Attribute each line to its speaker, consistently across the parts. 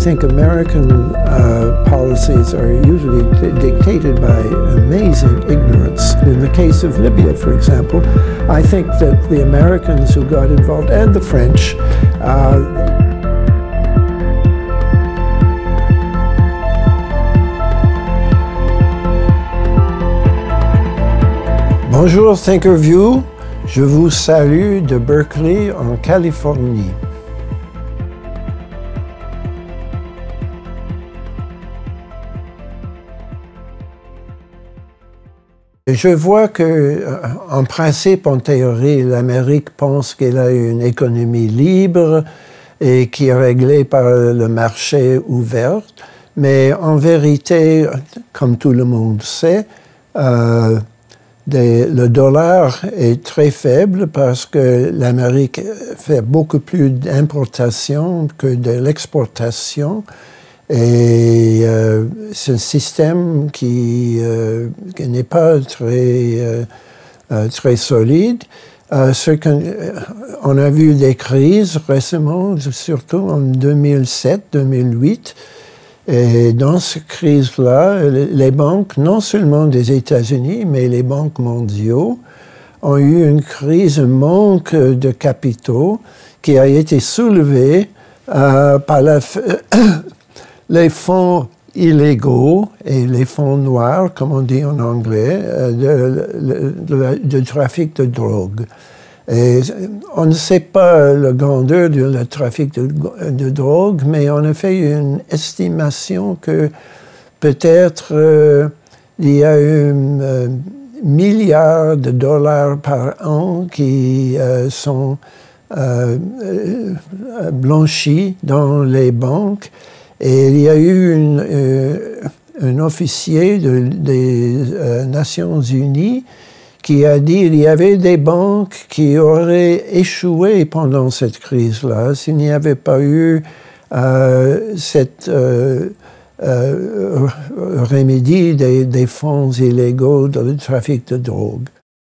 Speaker 1: think American policies are usually dictated by amazing ignorance. In the case of Libya, for example, I think that the Americans who got involved, and the French, Bonjour Thinkerview, je vous salue de Berkeley en Californie. Je vois que, en principe, en théorie, l'Amérique pense qu'elle a une économie libre et qui est réglée par le marché ouvert. Mais en vérité, comme tout le monde sait, le dollar est très faible parce que l'Amérique fait beaucoup plus d'importation que de l'exportation. Et c'est un système qui n'est pas très solide. On a vu des crises récemment, surtout en 2007-2008. Et dans cette crise-là, les banques, non seulement des États-Unis, mais les banques mondiaux, ont eu une crise, un manque de capitaux qui a été soulevé par les fonds illégaux et les fonds noirs, comme on dit en anglais, du trafic de drogue. Et on ne sait pas la grandeur du trafic de drogue, mais on a fait une estimation que peut-être il y a un milliard de dollars par an qui sont blanchis dans les banques. Et il y a eu un officier des Nations Unies qui a dit qu'il y avait des banques qui auraient échoué pendant cette crise-là s'il n'y avait pas eu cette remédie des fonds illégaux dans le trafic de drogue.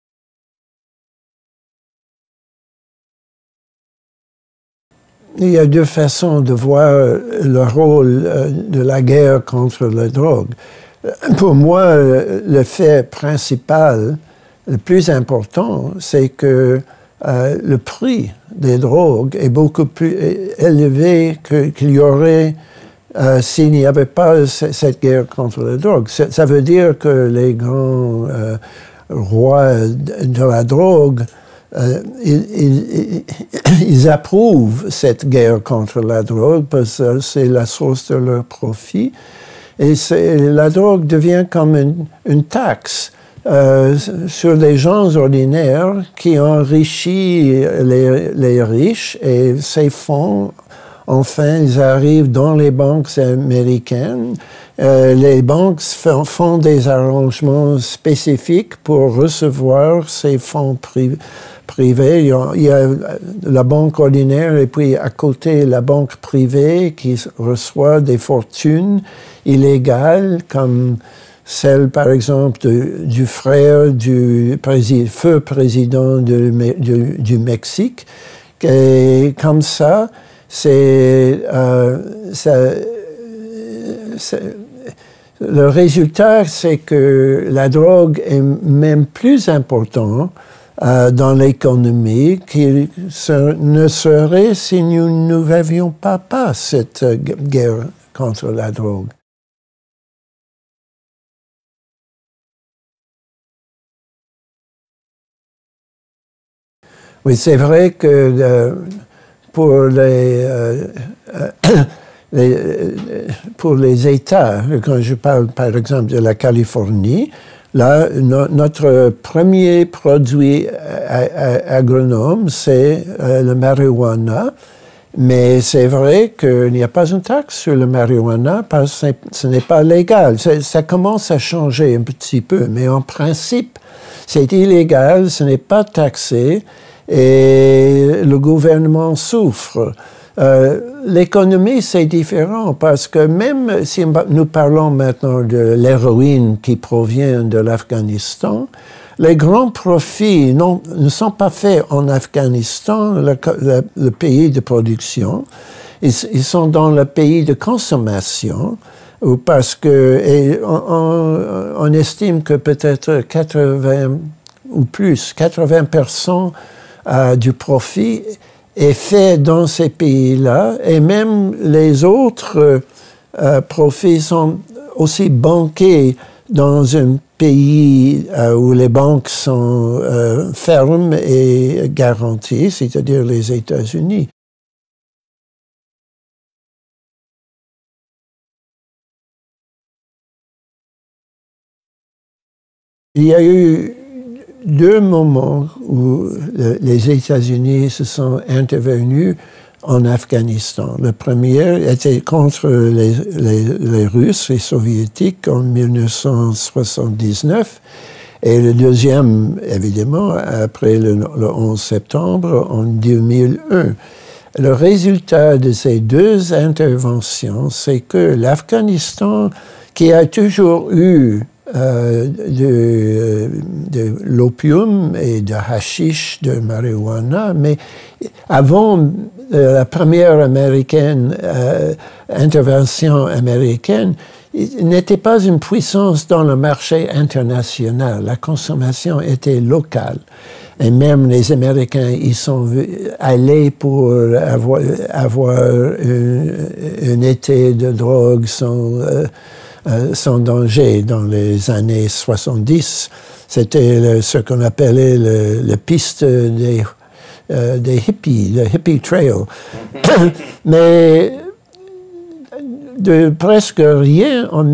Speaker 1: Il y a deux façons de voir le rôle de la guerre contre la drogue. Pour moi, le fait principal, le plus important, c'est que le prix des drogues est beaucoup plus élevé qu'il y aurait s'il n'y avait pas cette guerre contre la drogue. Ça veut dire que les grands rois de la drogue, ils approuvent cette guerre contre la drogue parce que c'est la source de leur profit. Et la drogue devient comme une taxe sur les gens ordinaires qui enrichissent les riches, et ces fonds, enfin, ils arrivent dans les banques américaines. Les banques font des arrangements spécifiques pour recevoir ces fonds privés. Il y a la banque ordinaire et puis à côté la banque privée qui reçoit des fortunes illégales comme celle, par exemple, du frère du feu président du Mexique. Et comme ça, le résultat, c'est que la drogue est même plus importante dans l'économie qu'il ne serait si nous n'avions pas cette guerre contre la drogue. Oui, c'est vrai que pour les États, quand je parle par exemple de la Californie, là, notre premier produit agronome, c'est le marijuana. Mais c'est vrai qu'il n'y a pas une taxe sur le marijuana parce que ce n'est pas légal. Ça commence à changer un petit peu, mais en principe, c'est illégal, ce n'est pas taxé et le gouvernement souffre. L'économie, c'est différent parce que même si nous parlons maintenant de l'héroïne qui provient de l'Afghanistan, les grands profits ne sont pas faits en Afghanistan, le pays de production. ils sont dans le pays de consommation, ou parce que on estime que peut-être 80 ou plus, 80% du profit est fait dans ces pays-là, et même les autres profits sont aussi banqués dans un pays où les banques sont fermes et garanties, c'est-à-dire les États-Unis. Il y a eu deux moments où les États-Unis se sont intervenus en Afghanistan. Le premier était contre les Russes, les Soviétiques, en 1979. Et le deuxième, évidemment, après le 11 septembre, en 2001. Le résultat de ces deux interventions, c'est que l'Afghanistan, qui a toujours eu de l'opium et de hashish, de marijuana, mais avant la première intervention américaine, il n'était pas une puissance dans le marché international. La consommation était locale. Et même les Américains y sont allés pour avoir un été de drogue sans danger dans les années 70. C'était ce qu'on appelait la piste des hippies, le hippie trail. Mais de presque rien en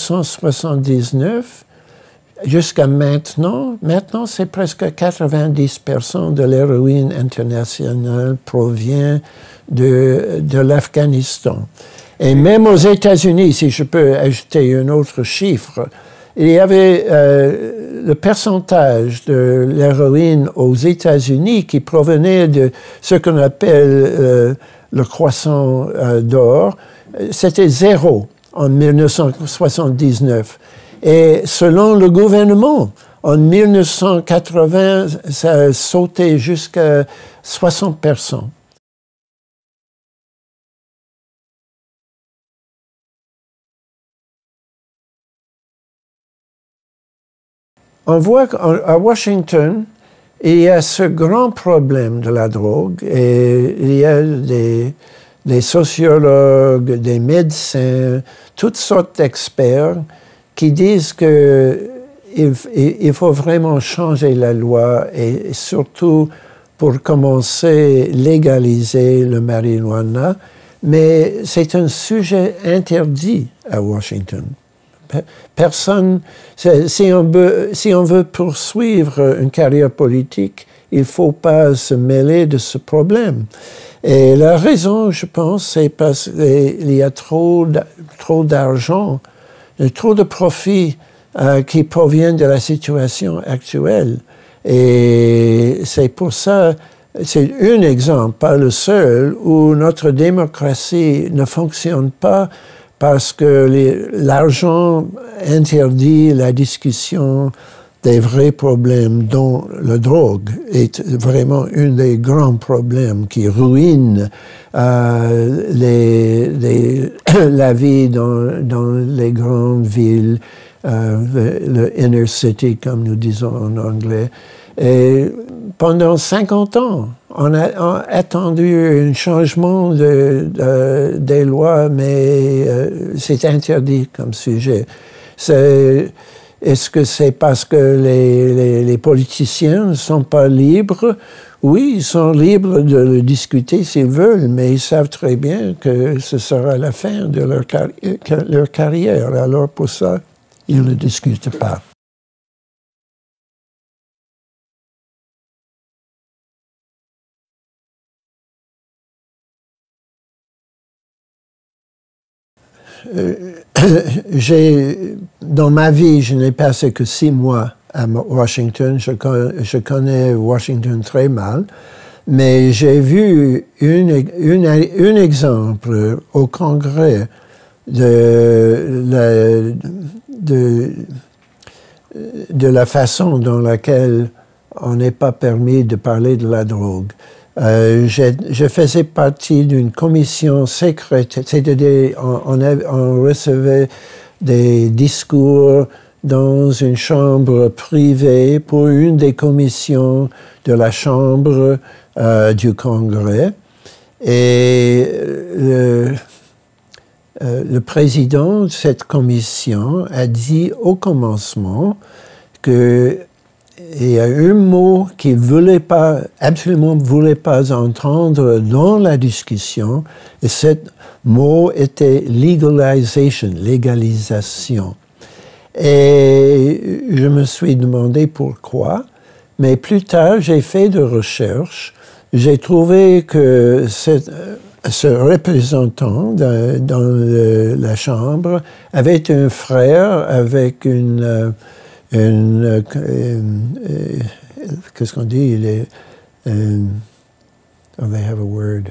Speaker 1: 1979 jusqu'à maintenant c'est presque 90% de l'héroïne internationale provient de l'Afghanistan. Et même aux États-Unis, si je peux ajouter un autre chiffre, il y avait le pourcentage de l'héroïne aux États-Unis qui provenait de ce qu'on appelle le croissant d'or. C'était 0 en 1979. Et selon le gouvernement, en 1980, ça a sauté jusqu'à 60%. On voit qu'à Washington, il y a ce grand problème de la drogue et il y a des sociologues, des médecins, toutes sortes d'experts qui disent qu'il faut vraiment changer la loi et surtout pour commencer légaliser le marijuana, mais c'est un sujet interdit à Washington. Personne, si on veut poursuivre une carrière politique, il ne faut pas se mêler de ce problème. Et la raison, je pense, c'est parce qu'il y a trop d'argent, trop de profits qui proviennent de la situation actuelle. Et c'est pour ça, c'est un exemple, pas le seul, où notre démocratie ne fonctionne pas parce que l'argent interdit la discussion des vrais problèmes, dont la drogue est vraiment un des grands problèmes qui ruine la vie dans les grandes villes, le inner city, comme nous disons en anglais. Et pendant 50 ans, on a attendu un changement des lois, mais c'est interdit comme sujet. Est-ce que c'est parce que les politiciens ne sont pas libres? Oui, ils sont libres de le discuter s'ils veulent, mais ils savent très bien que ce sera la fin de leur carrière. Alors pour ça, ils ne discutent pas. Dans ma vie, je n'ai passé que 6 mois à Washington. Je connais Washington très mal, mais j'ai vu un exemple au Congrès de la façon dans laquelle on n'est pas permis de parler de la drogue. Je faisais partie d'une commission secrète, c'est-à-dire on recevait des discours dans une chambre privée pour une des commissions de la Chambre du Congrès. Et le président de cette commission a dit au commencement qu'il y a un mot qu'il absolument voulait pas entendre dans la discussion, et ce mot était legalization, légalisation. Et je me suis demandé pourquoi, mais plus tard, j'ai fait des recherches. J'ai trouvé que ce représentant dans la Chambre avait un frère avec qu'est-ce qu'on dit? They have a word.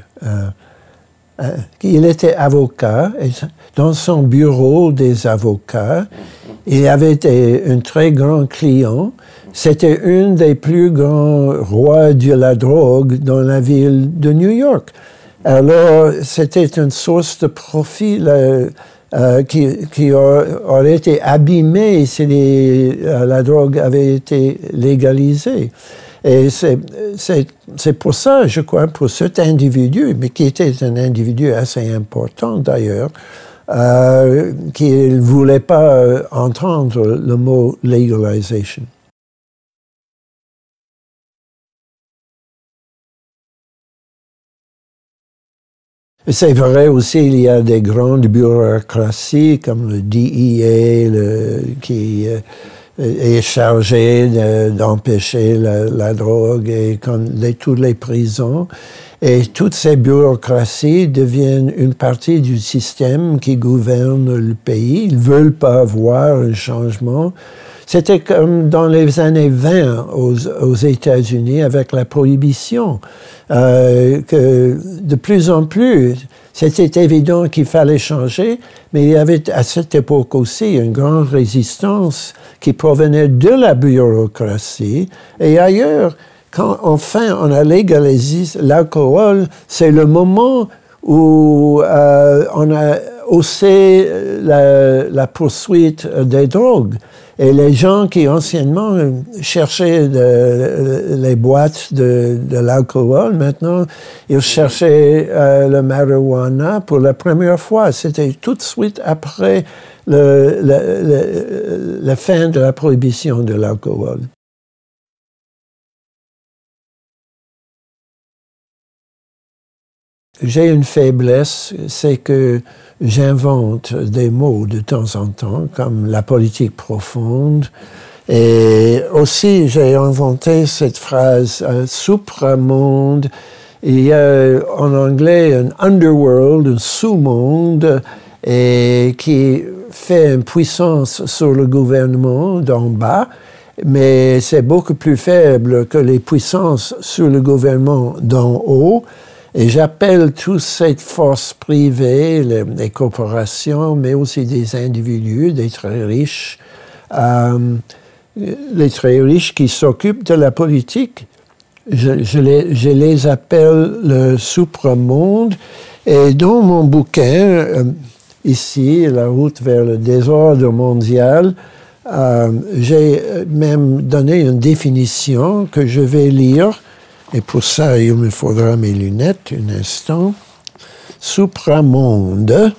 Speaker 1: Il était avocat, et dans son bureau des avocats, il avait un très grand client. C'était un des plus grands rois de la drogue dans la ville de New York. Alors, c'était une source de profit qui aurait été abîmée si la drogue avait été légalisée. Et c'est pour ça, je crois, pour cet individu, mais qui était un individu assez important d'ailleurs, qu'il ne voulait pas entendre le mot « legalization ». C'est vrai aussi, il y a des grandes bureaucraties comme le DEA qui est chargé d'empêcher la drogue et toutes les prisons. Et toutes ces bureaucraties deviennent une partie du système qui gouverne le pays. Ils ne veulent pas voir un changement. C'était comme dans les années 20 aux États-Unis avec la prohibition, que de plus en plus, c'était évident qu'il fallait changer, mais il y avait à cette époque aussi une grande résistance qui provenait de la bureaucratie. Et ailleurs, quand enfin on a légalisé l'alcool, c'est le moment où on a haussé la poursuite des drogues. Et les gens qui anciennement cherchaient les boîtes de l'alcool, maintenant, ils cherchaient le marijuana pour la première fois. C'était tout de suite après la fin de la prohibition de l'alcool. J'ai une faiblesse, c'est que j'invente des mots de temps en temps, comme la politique profonde. Et aussi, j'ai inventé cette phrase supramonde. Il y a en anglais un underworld, un sous-monde, et qui fait une puissance sur le gouvernement d'en bas, mais c'est beaucoup plus faible que les puissances sur le gouvernement d'en haut. Et j'appelle toutes ces forces privées, les corporations, mais aussi des individus, des très riches, les très riches qui s'occupent de la politique. Je les appelle le supramonde. Et dans mon bouquin, ici, La route vers le désordre mondial, j'ai même donné une définition que je vais lire. Et pour ça, il me faudra mes lunettes, un instant. Supramonde,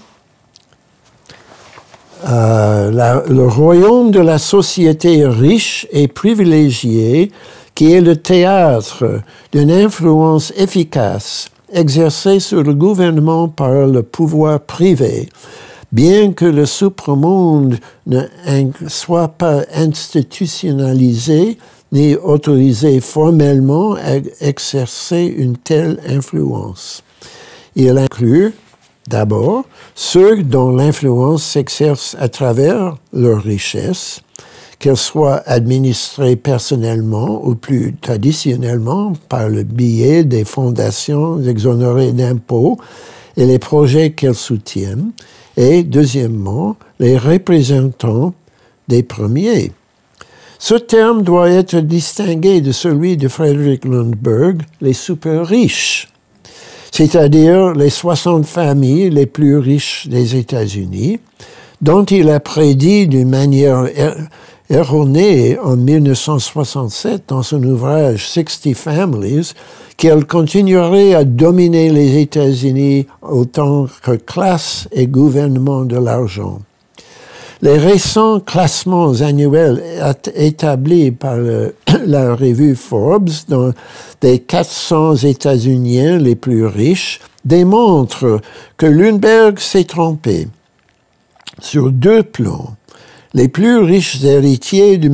Speaker 1: le royaume de la société riche et privilégiée qui est le théâtre d'une influence efficace exercée sur le gouvernement par le pouvoir privé, bien que le supramonde ne soit pas institutionnalisé ni autorisé formellement à exercer une telle influence. Il inclut, d'abord, ceux dont l'influence s'exerce à travers leur richesse, qu'elle soit administrée personnellement ou plus traditionnellement par le biais des fondations exonérées d'impôts et les projets qu'elles soutiennent, et deuxièmement, les représentants des premiers. Ce terme doit être distingué de celui de Frederick Lundberg, les super riches, c'est-à-dire les 60 familles les plus riches des États-Unis, dont il a prédit d'une manière erronée en 1967 dans son ouvrage 60 Families qu'elle continuerait à dominer les États-Unis autant que classe et gouvernement de l'argent. Les récents classements annuels établis par la revue Forbes des 400 États-Uniens les plus riches démontrent que Lundberg s'est trompé sur deux plans. Les plus riches héritiers de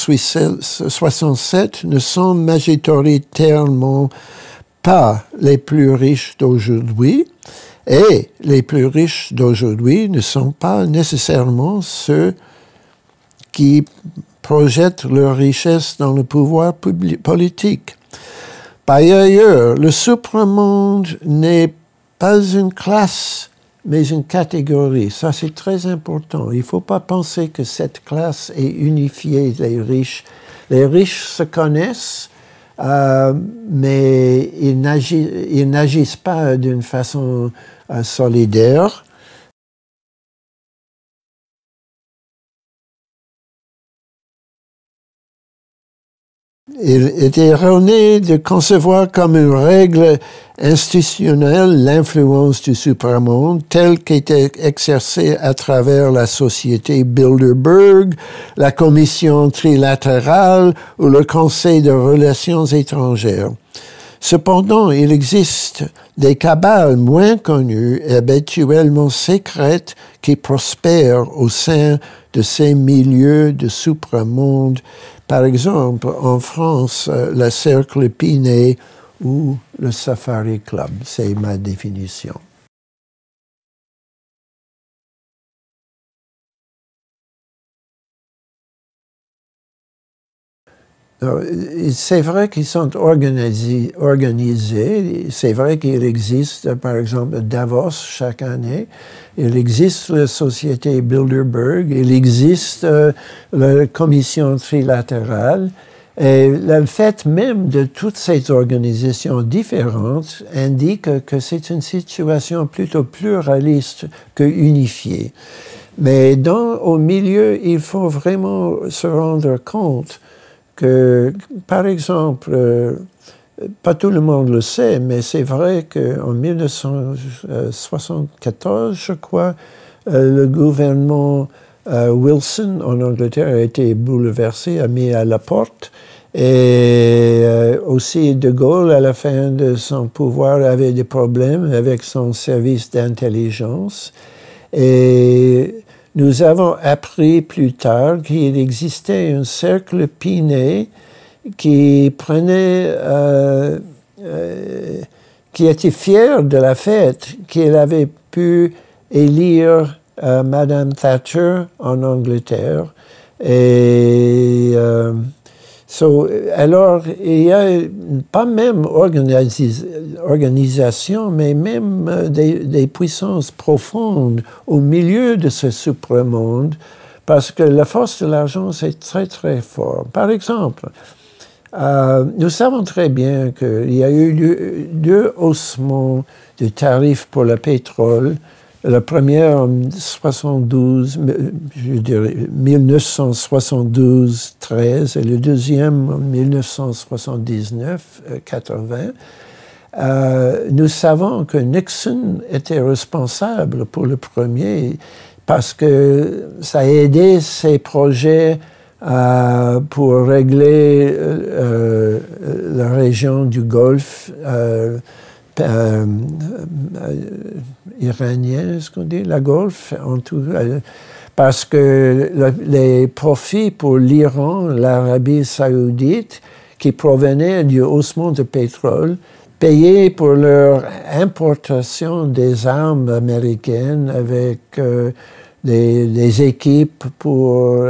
Speaker 1: 1967 ne sont majoritairement pas les plus riches d'aujourd'hui, et les plus riches d'aujourd'hui ne sont pas nécessairement ceux qui projettent leur richesse dans le pouvoir politique. Par ailleurs, le supramonde n'est pas une classe, mais une catégorie. Ça, c'est très important. Il ne faut pas penser que cette classe est unifiée, les riches. Les riches se connaissent, mais ils n'agissent pas d'une façon solidaire. Il est erroné de concevoir comme une règle institutionnelle l'influence du supramonde telle qu'était exercée à travers la société Bilderberg, la commission trilatérale ou le Conseil de relations étrangères. Cependant, il existe des cabales moins connues et habituellement secrètes qui prospèrent au sein de ces milieux de supramonde. Par exemple, en France, le Cercle Pinet ou le Safari Club. C'est ma définition. C'est vrai qu'ils sont organisés. C'est vrai qu'il existe, par exemple, Davos chaque année. Il existe la société Bilderberg. Il existe la commission trilatérale. Et le fait même de toutes ces organisations différentes indique que c'est une situation plutôt pluraliste que unifiée. Mais au milieu, il faut vraiment se rendre compte que, par exemple, pas tout le monde le sait, mais c'est vrai qu'en 1974, je crois, le gouvernement Wilson en Angleterre a été bouleversé, a mis à la porte. Et aussi De Gaulle, à la fin de son pouvoir, avait des problèmes avec son service d'intelligence. Et nous avons appris plus tard qu'il existait un cercle Pinet qui qui était fier de la fête qu'il avait pu élire Madame Thatcher en Angleterre. Et alors, il y a pas même organisation, mais même des puissances profondes au milieu de ce supramonde, parce que la force de l'argent, c'est très, très fort. Par exemple, nous savons très bien qu'il y a eu deux haussements de tarifs pour le pétrole. La première en 1972-13 et le deuxième en 1979-80. Nous savons que Nixon était responsable pour le premier parce que ça a aidé ses projets pour régler la région du Golfe iranien, ce qu'on dit, la Golfe, en tout, parce que les profits pour l'Iran, l'Arabie saoudite, qui provenaient du haussement de pétrole, payaient pour leur importation des armes américaines avec des équipes pour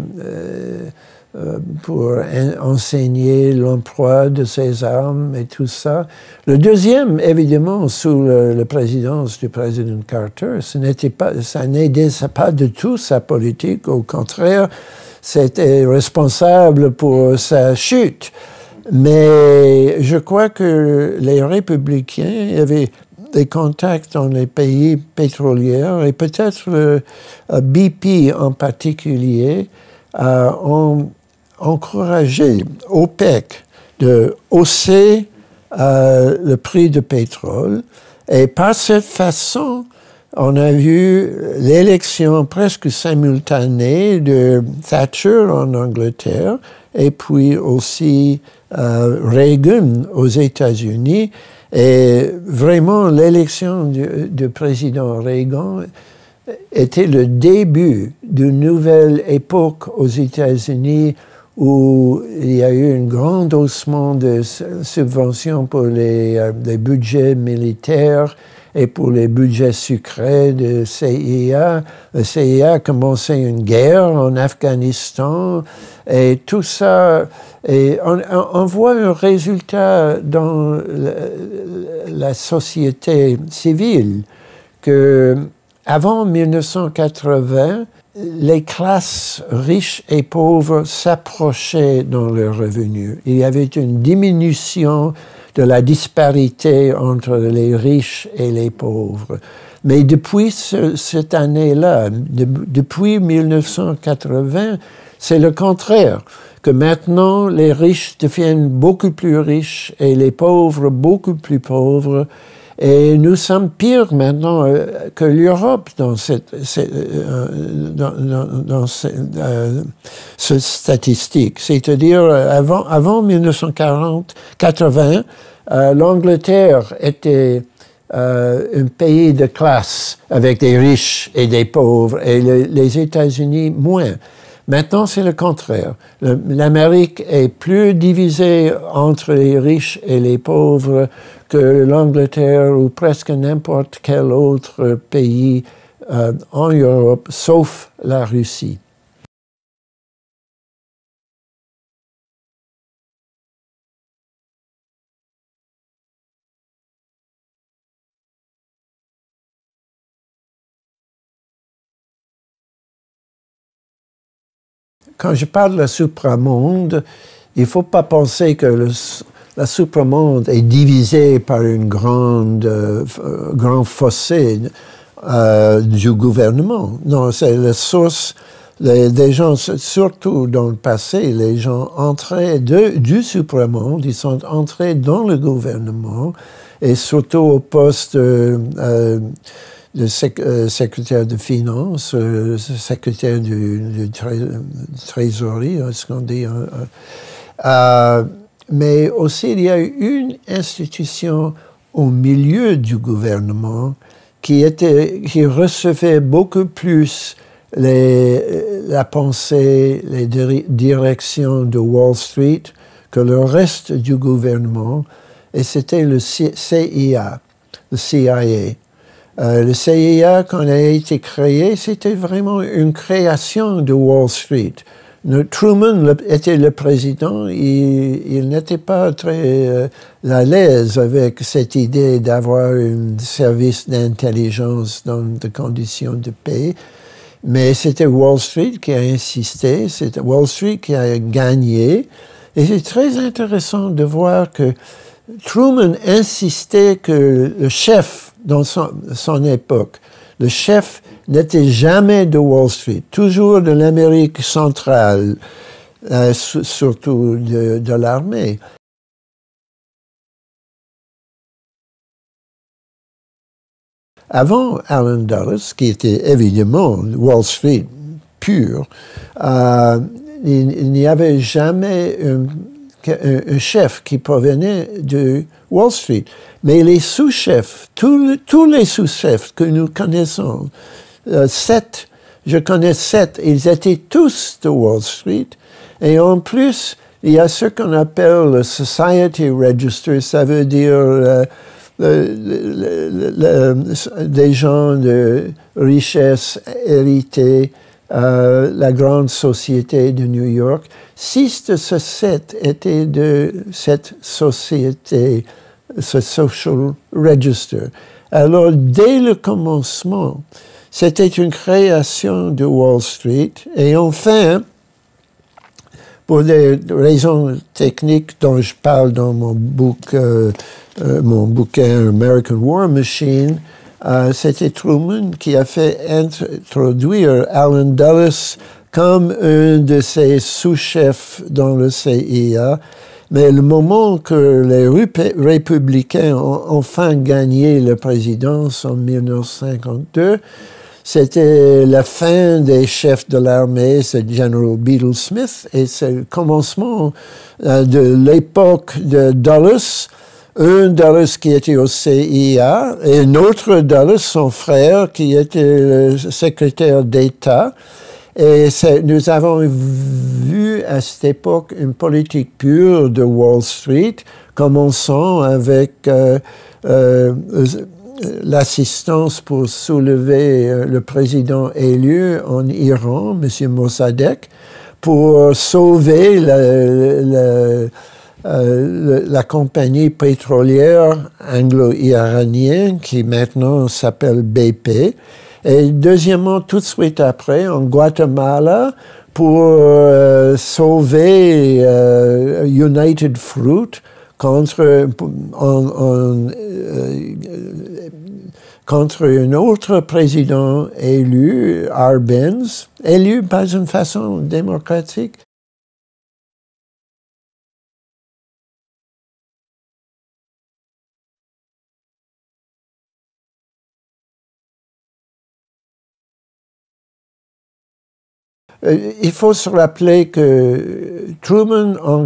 Speaker 1: enseigner l'emploi de ces armes et tout ça. Le deuxième, évidemment, sous la présidence du président Carter, ça n'aidait pas du tout sa politique. Au contraire, c'était responsable pour sa chute. Mais je crois que les républicains avaient des contacts dans les pays pétroliers et peut-être BP en particulier ont encouragé OPEC de hausser le prix du pétrole. Et par cette façon, on a vu l'élection presque simultanée de Thatcher en Angleterre et puis aussi Reagan aux États-Unis. Et vraiment, l'élection du président Reagan était le début d'une nouvelle époque aux États-Unis où il y a eu un grand haussement de subventions pour les budgets militaires et pour les budgets sucrés de CIA. Le CIA a commencé une guerre en Afghanistan et tout ça. Et on voit un résultat dans la société civile que avant 1980, les classes riches et pauvres s'approchaient dans leurs revenus. Il y avait une diminution de la disparité entre les riches et les pauvres. Mais depuis cette année-là, depuis 1980, c'est le contraire, que maintenant les riches deviennent beaucoup plus riches et les pauvres beaucoup plus pauvres. Et nous sommes pires maintenant que l'Europe dans cette statistique. C'est-à-dire, avant 1980, l'Angleterre était un pays de classe avec des riches et des pauvres, et les États-Unis moins. Maintenant, c'est le contraire. L'Amérique est plus divisée entre les riches et les pauvres que l'Angleterre ou presque n'importe quel autre pays en Europe, sauf la Russie. Quand je parle de supramonde, il ne faut pas penser que la supramonde est divisée par une grand fossé du gouvernement. Non, c'est la source des gens, surtout dans le passé, les gens entraient du supramonde, ils sont entrés dans le gouvernement et surtout au poste le secrétaire de finances, secrétaire du trésorerie, ce qu'on dit. Mais aussi, il y a une institution au milieu du gouvernement qui recevait beaucoup plus la pensée, les directions de Wall Street que le reste du gouvernement, et c'était le CIA, le CIA. Le CIA, quand il a été créé, c'était vraiment une création de Wall Street. Truman était le président, il n'était pas très à l'aise avec cette idée d'avoir un service d'intelligence dans des conditions de paix, mais c'était Wall Street qui a insisté, c'est Wall Street qui a gagné, et c'est très intéressant de voir que Truman insistait que le chef, dans son époque, le chef n'était jamais de Wall Street, toujours de l'Amérique centrale, surtout de l'armée. Avant Allen Dulles, qui était évidemment Wall Street pur, il n'y avait jamais un chef qui provenait de Wall Street. Mais les sous-chefs, tous les sous-chefs que nous connaissons, je connais 7, ils étaient tous de Wall Street. Et en plus, il y a ce qu'on appelle le Society Register, ça veut dire des gens de richesse héritée, la grande société de New York. 6 de ces 7 étaient de cette société, ce Social Register. Alors, dès le commencement, c'était une création de Wall Street. Et enfin, pour des raisons techniques dont je parle dans mon bouquin American War Machine, c'était Truman qui a fait introduire Allen Dulles comme un de ses sous-chefs dans le CIA. Mais le moment que les républicains ont enfin gagné la présidence en 1952, c'était la fin des chefs de l'armée, c'est General Bedell Smith, et c'est le commencement de l'époque de Dulles, un Dulles qui était au CIA, et un autre Dulles, son frère, qui était le secrétaire d'État. Et nous avons vu à cette époque une politique pure de Wall Street, commençant avec l'assistance pour soulever le président élu en Iran, M. Mossadegh, pour sauver la compagnie pétrolière anglo-iranienne qui maintenant s'appelle BP. Et deuxièmement, tout de suite après, en Guatemala, pour sauver United Fruit contre un autre président élu, Arbenz, élu pas d'une façon démocratique. Il faut se rappeler que Truman, en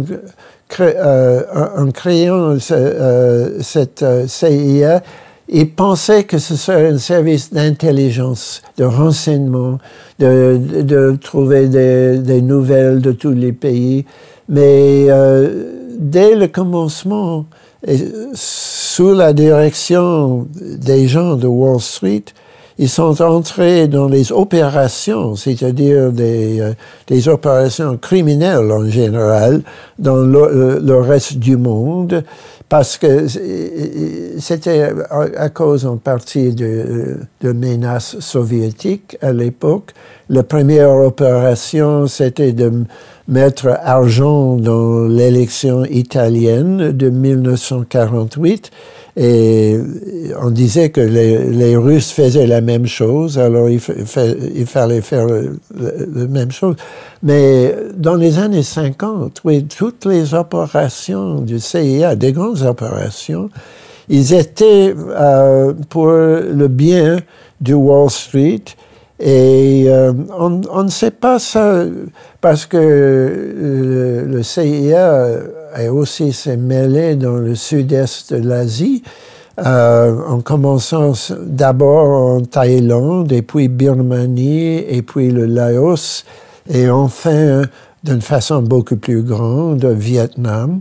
Speaker 1: créant cette CIA, il pensait que ce serait un service d'intelligence, de renseignement, de trouver des nouvelles de tous les pays. Mais dès le commencement, sous la direction des gens de Wall Street, ils sont entrés dans les opérations, c'est-à-dire des opérations criminelles en général, dans le reste du monde, parce que c'était à cause en partie de menaces soviétiques à l'époque. La première opération, c'était de mettre argent dans l'élection italienne de 1948. Et on disait que les Russes faisaient la même chose, alors il fallait faire la même chose. Mais dans les années 50, oui, toutes les opérations du CIA, des grandes opérations, ils étaient pour le bien de Wall Street. Et on ne sait pas ça parce que le CIA a aussi s'est mêlé dans le sud-est de l'Asie, en commençant d'abord en Thaïlande, et puis Birmanie, et puis le Laos, et enfin, d'une façon beaucoup plus grande, Vietnam.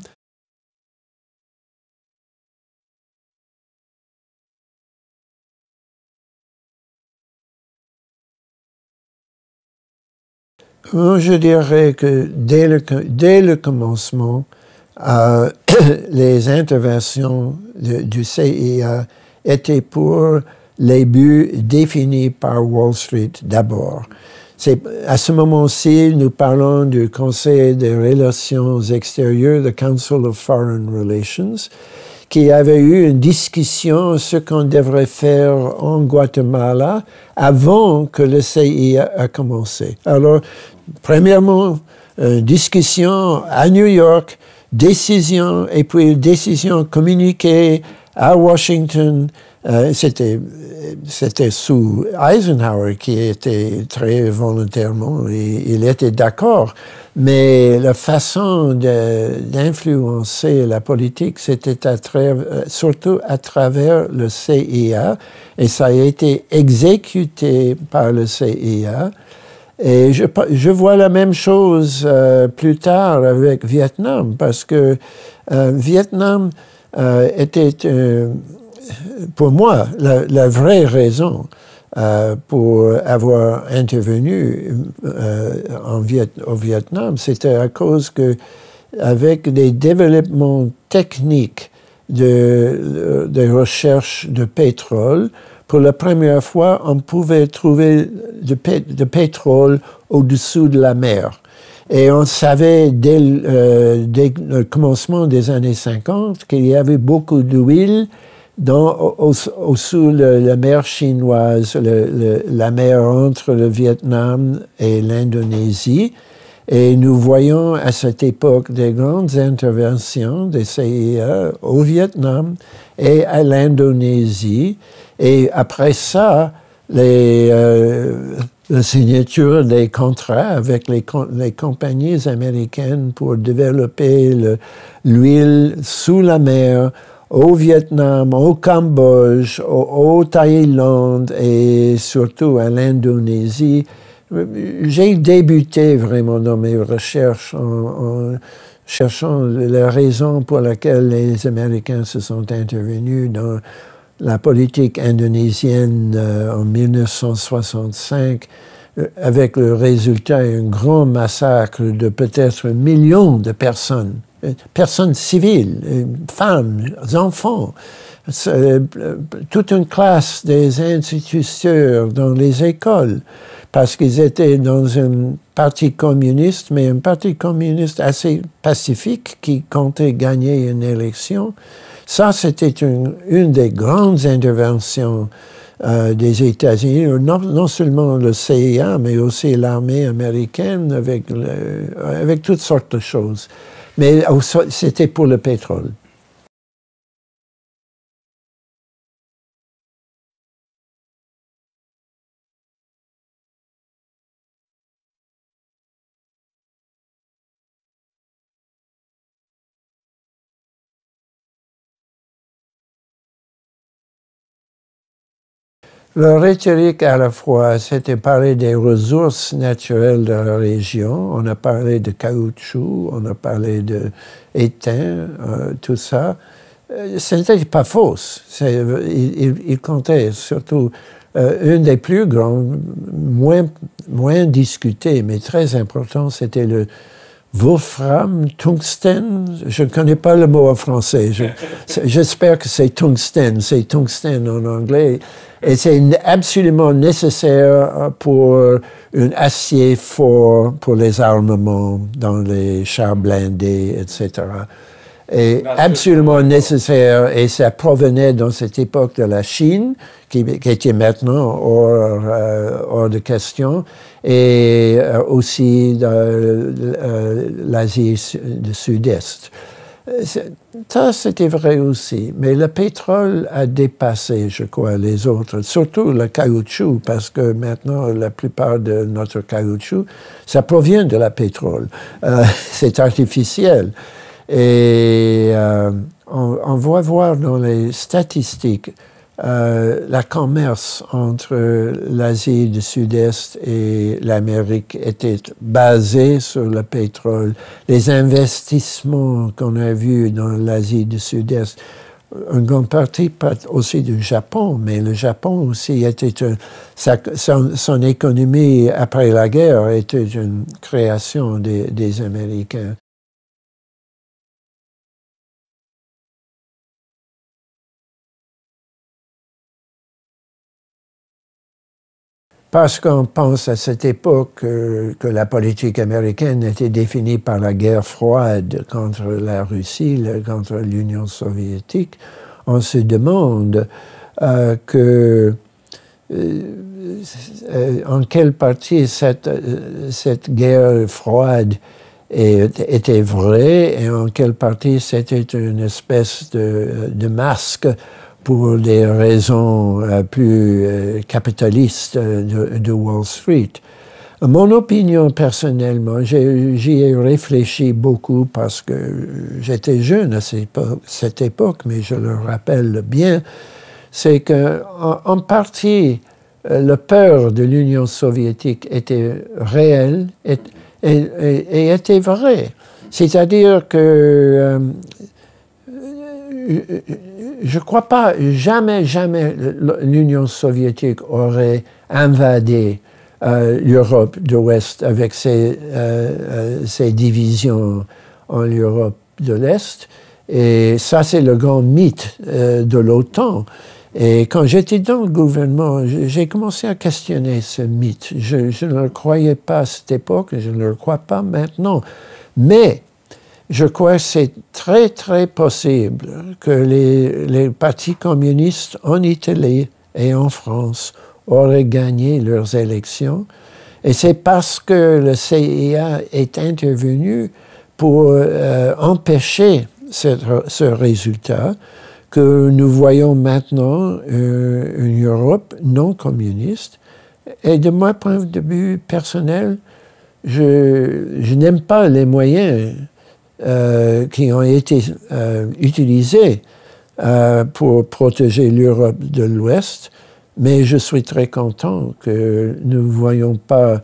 Speaker 1: Moi, je dirais que dès le commencement, les interventions du CIA étaient pour les buts définis par Wall Street d'abord. À ce moment-ci, nous parlons du Conseil des relations extérieures, the Council of Foreign Relations, qui avait eu une discussion sur ce qu'on devrait faire en Guatemala avant que le CIA a commencé. Alors, premièrement, discussion à New York, décision, et puis décision communiquée à Washington. C'était sous Eisenhower qui était très volontairement, il était d'accord, mais la façon d'influencer la politique, c'était surtout à travers le CIA, et ça a été exécuté par le CIA. Et je vois la même chose plus tard avec Vietnam, parce que Vietnam était, pour moi, la vraie raison pour avoir intervenu au Vietnam, c'était à cause que, avec des développements techniques des recherches de pétrole, pour la première fois, on pouvait trouver de pétrole au-dessous de la mer. Et on savait dès le commencement des années 50 qu'il y avait beaucoup d'huile sous la mer chinoise, la mer entre le Vietnam et l'Indonésie. Et nous voyons à cette époque des grandes interventions des CIA au Vietnam et à l'Indonésie. Et après ça, la signature des contrats avec les compagnies américaines pour développer l'huile sous la mer au Vietnam, au Cambodge, au Thaïlande et surtout à l'Indonésie. J'ai débuté vraiment dans mes recherches en cherchant la raison pour laquelle les Américains se sont intervenus dans la politique indonésienne en 1965, avec le résultat d'un grand massacre de peut-être 1 million de personnes civiles, femmes, enfants, toute une classe des instituteurs dans les écoles, parce qu'ils étaient dans un parti communiste, mais un parti communiste assez pacifique qui comptait gagner une élection. Ça, c'était une des grandes interventions des États-Unis, non seulement le CIA, mais aussi l'armée américaine avec toutes sortes de choses. Mais c'était pour le pétrole. La rhétorique, à la fois, c'était parler des ressources naturelles de la région. On a parlé de caoutchouc, on a parlé d'étain, tout ça. Ce n'était pas fausse. Il comptait surtout une des plus grandes, moins discutées, mais très importantes, c'était le wolfram, tungstène. Je ne connais pas le mot en français. J'espère que c'est tungstène en anglais. Et c'est absolument nécessaire pour un acier fort pour les armements dans les chars blindés, etc. Et absolument nécessaire, et ça provenait dans cette époque de la Chine, qui était maintenant hors de question, et aussi de l'Asie du Sud-Est. Ça, c'était vrai aussi, mais le pétrole a dépassé, je crois, les autres, surtout le caoutchouc, parce que maintenant, la plupart de notre caoutchouc, ça provient de la pétrole. C'est artificiel. Et on va voir dans les statistiques la commerce entre l'Asie du Sud-Est et l'Amérique était basée sur le pétrole. Les investissements qu'on a vus dans l'Asie du Sud-Est, une grande partie aussi du Japon, mais le Japon aussi était son économie après la guerre était une création des Américains. Parce qu'on pense à cette époque que la politique américaine était définie par la guerre froide contre la Russie, contre l'Union soviétique, on se demande en quelle partie cette guerre froide était vraie et en quelle partie c'était une espèce de masque pour des raisons plus capitalistes de Wall Street. Mon opinion personnellement, j'y ai réfléchi beaucoup parce que j'étais jeune à cette époque, mais je le rappelle bien, c'est qu'en partie, la peur de l'Union soviétique était réelle et était vraie. C'est-à-dire que je ne crois pas, jamais l'Union soviétique aurait invadé l'Europe de l'Ouest avec ses divisions en Europe de l'Est. Et ça, c'est le grand mythe de l'OTAN. Et quand j'étais dans le gouvernement, j'ai commencé à questionner ce mythe. Je ne le croyais pas à cette époque, je ne le crois pas maintenant. Mais je crois que c'est très, très possible que les partis communistes en Italie et en France auraient gagné leurs élections. Et c'est parce que le CIA est intervenu pour empêcher ce résultat que nous voyons maintenant une Europe non communiste. Et de mon point de vue personnel, je n'aime pas les moyens qui ont été utilisés pour protéger l'Europe de l'Ouest, mais je suis très content que nous ne voyons pas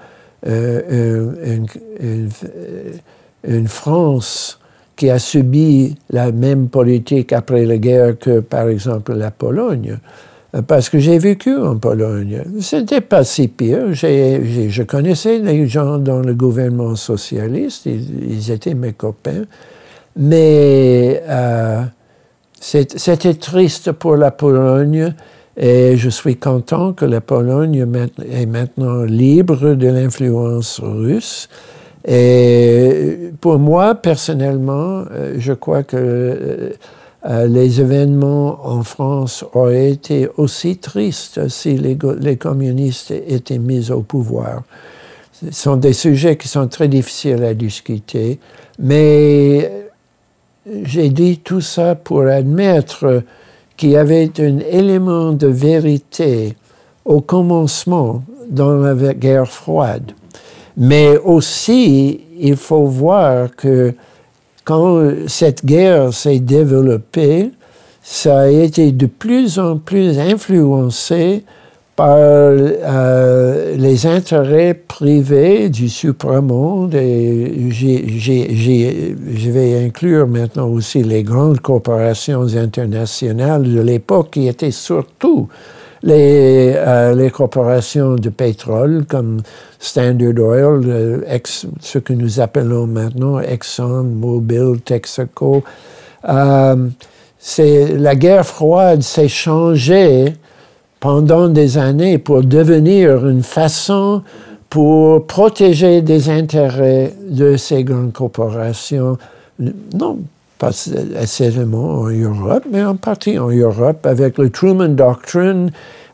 Speaker 1: une France qui a subi la même politique après la guerre que, par exemple, la Pologne. Parce que j'ai vécu en Pologne. Ce n'était pas si pire. Je connaissais les gens dans le gouvernement socialiste. Ils étaient mes copains. Mais c'était triste pour la Pologne. Et je suis content que la Pologne est maintenant libre de l'influence russe. Et pour moi, personnellement, je crois que les événements en France auraient été aussi tristes si les communistes étaient mis au pouvoir. Ce sont des sujets qui sont très difficiles à discuter, mais j'ai dit tout ça pour admettre qu'il y avait un élément de vérité au commencement dans la guerre froide. Mais aussi, il faut voir que quand cette guerre s'est développée, ça a été de plus en plus influencé par les intérêts privés du supramonde. Et je vais inclure maintenant aussi les grandes corporations internationales de l'époque qui étaient surtout les corporations de pétrole comme Standard Oil, ce que nous appelons maintenant Exxon, Mobil, Texaco. La guerre froide s'est changée pendant des années pour devenir une façon pour protéger des intérêts de ces grandes corporations, non pas seulement en Europe, mais en partie en Europe, avec le Truman Doctrine,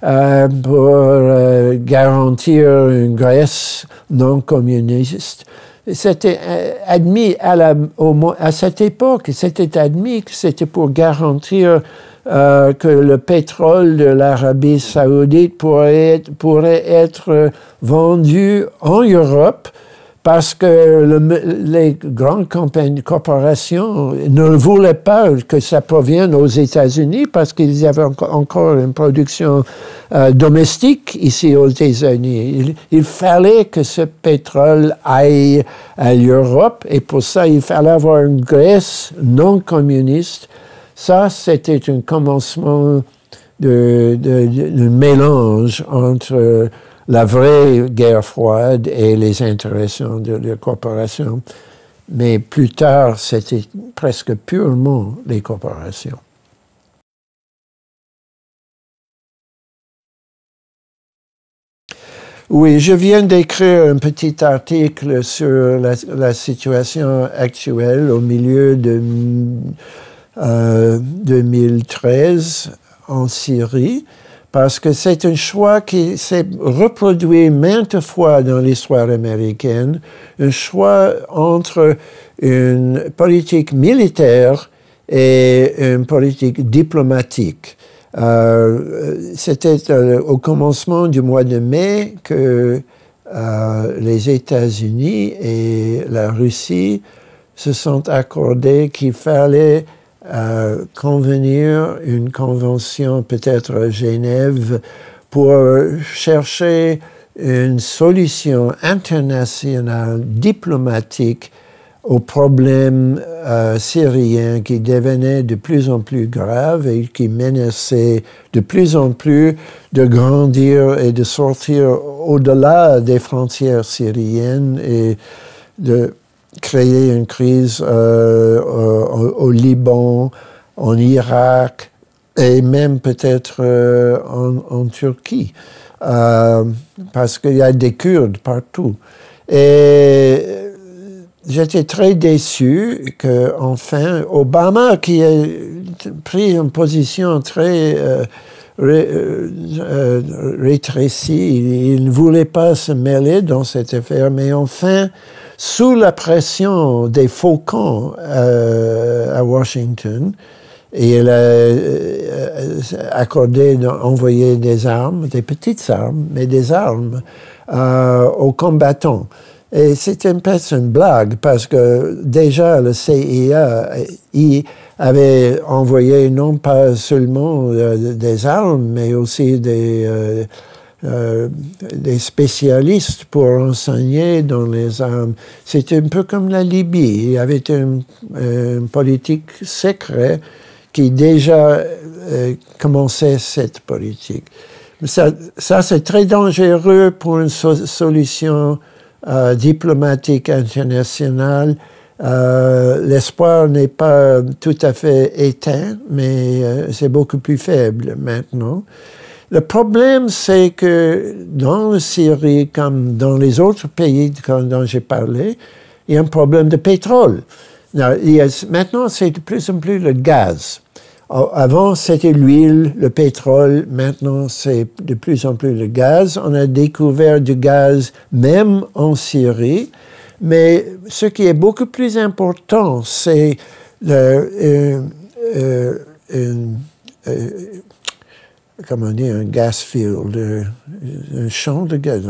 Speaker 1: pour garantir une Grèce non communiste. C'était admis à cette époque, c'était admis que c'était pour garantir que le pétrole de l'Arabie saoudite pourrait être vendu en Europe parce que les grandes corporations ne voulaient pas que ça provienne aux États-Unis parce qu'ils avaient encore une production domestique ici aux États-Unis. Il fallait que ce pétrole aille à l'Europe et pour ça, il fallait avoir une Grèce non communiste. Ça, c'était un commencement de mélange entre la vraie guerre froide et les intéressants de la corporation. Mais plus tard, c'était presque purement les corporations. Oui, je viens d'écrire un petit article sur la situation actuelle au milieu de 2013 en Syrie, parce que c'est un choix qui s'est reproduit maintes fois dans l'histoire américaine, un choix entre une politique militaire et une politique diplomatique. C'était au commencement du mois de mai que les États-Unis et la Russie se sont accordés qu'il fallait convenir une convention, peut-être à Genève, pour chercher une solution internationale diplomatique aux problèmes syriens qui devenaient de plus en plus graves et qui menaçaient de plus en plus de grandir et de sortir au-delà des frontières syriennes et de créer une crise au Liban, en Irak et même peut-être en Turquie, parce qu'il y a des Kurdes partout. Et j'étais très déçu qu'enfin, Obama, qui a pris une position très rétrécie, il ne voulait pas se mêler dans cette affaire, mais enfin, sous la pression des faucons à Washington, il a envoyé des armes, des petites armes, mais des armes aux combattants. Et c'était un peu une blague, parce que déjà le CIA avait envoyé non pas seulement des armes, mais aussi des spécialistes pour enseigner dans les armes. C'était un peu comme la Libye. Il y avait une politique secrète qui déjà commençait cette politique. Ça c'est très dangereux pour une solution diplomatique internationale. L'espoir n'est pas tout à fait éteint, mais c'est beaucoup plus faible maintenant. Le problème, c'est que dans la Syrie, comme dans les autres pays dont j'ai parlé, il y a un problème de pétrole. Maintenant, c'est de plus en plus le gaz. Avant, c'était l'huile, le pétrole. Maintenant, c'est de plus en plus le gaz. On a découvert du gaz même en Syrie. Mais ce qui est beaucoup plus important, c'est comment dire, un gas field, un champ de gaz.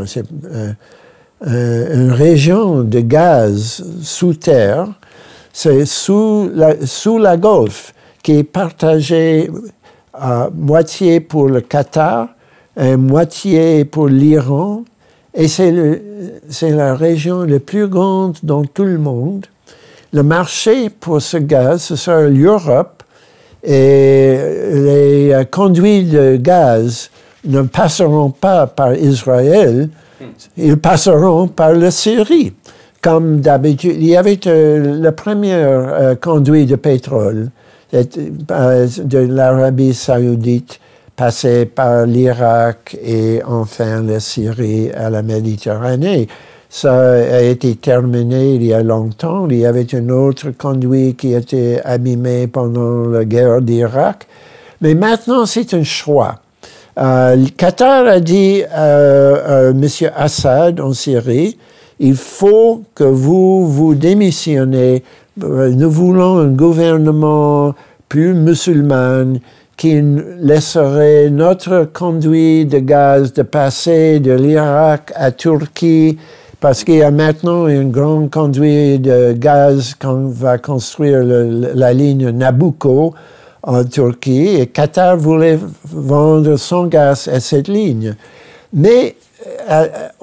Speaker 1: Une région de gaz sous terre, c'est sous la Golfe, qui est partagée à moitié pour le Qatar, et moitié pour l'Iran, et c'est la région la plus grande dans tout le monde. Le marché pour ce gaz, ce sera l'Europe, et les conduits de gaz ne passeront pas par Israël, ils passeront par la Syrie. Comme d'habitude, il y avait le premier conduit de pétrole de l'Arabie saoudite, passé par l'Irak et enfin la Syrie à la Méditerranée. Ça a été terminé il y a longtemps. Il y avait un autre conduit qui a été abîmé pendant la guerre d'Irak. Mais maintenant, c'est un choix. Le Qatar a dit à M. Assad en Syrie, il faut que vous démissionnez. Nous voulons un gouvernement plus musulman qui laisserait notre conduit de gaz de passer de l'Irak à Turquie, parce qu'il y a maintenant un grand conduit de gaz qu'on va construire la ligne Nabucco en Turquie, et Qatar voulait vendre son gaz à cette ligne. Mais à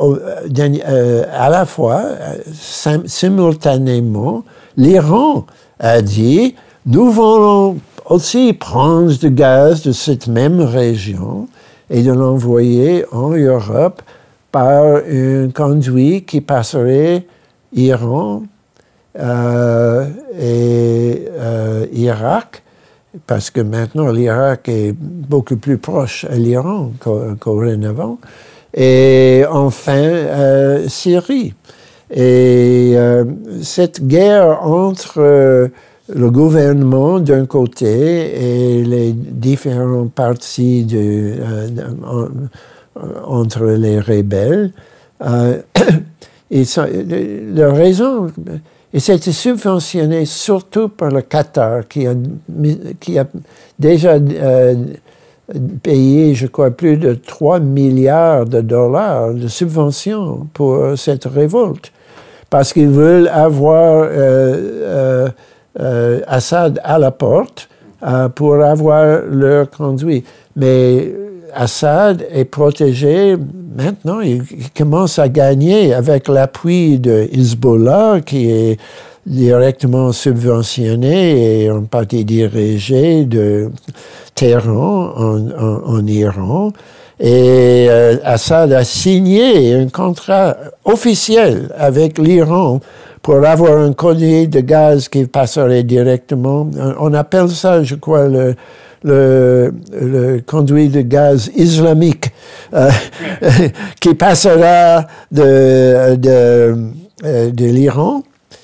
Speaker 1: la fois, simultanément, l'Iran a dit, nous voulons aussi prendre du gaz de cette même région et de l'envoyer en Europe par un conduit qui passerait Iran et Irak, parce que maintenant l'Irak est beaucoup plus proche à l'Iran qu'auparavant, et enfin Syrie. Et cette guerre entre le gouvernement d'un côté et les différents partis entre les rebelles, et la raison, et c'était subventionné surtout par le Qatar qui a déjà payé, je crois, plus de 3 milliards de dollars de subventions pour cette révolte, parce qu'ils veulent avoir Assad à la porte pour avoir leur conduit. Mais Assad est protégé. Maintenant, il commence à gagner avec l'appui de Hezbollah, qui est directement subventionné et en partie dirigé de Téhéran en Iran. Et Assad a signé un contrat officiel avec l'Iran pour avoir un conduit de gaz qui passerait directement. On appelle ça, je crois, le conduit de gaz islamique qui passera de l'Iran